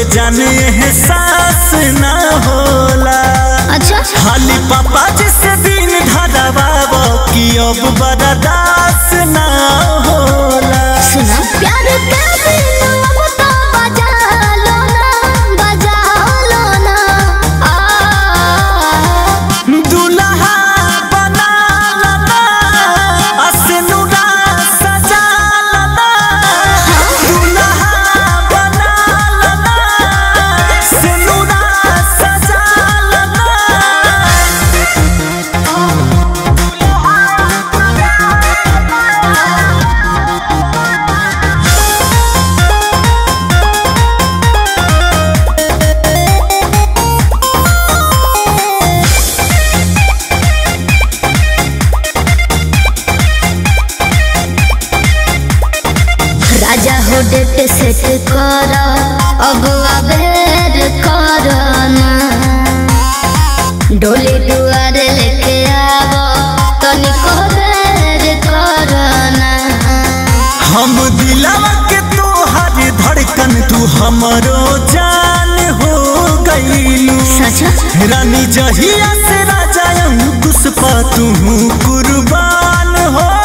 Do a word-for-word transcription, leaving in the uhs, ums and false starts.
जाने एहसास ना होला। अच्छा खाली पापा जिसे दिन धरावा कि अब बर्दाश्त ना होला। सुना प्यार के बिन अब तो बजा लो ना, बजा लो ना। दुल्हा बना लना असनुरा सजा लना। दुल्हा बना लना असनुरा सजा लना। राजा हो डेट सेट कर अब अबेर करना। डोली दुआरे लेके आवो तनिको देर करना। हम दिलवा के तोहर धड़कन तू हमरो जान हो गईलू। सच रानी जहिया से राजा अंकुश पा तू कुर्बान हो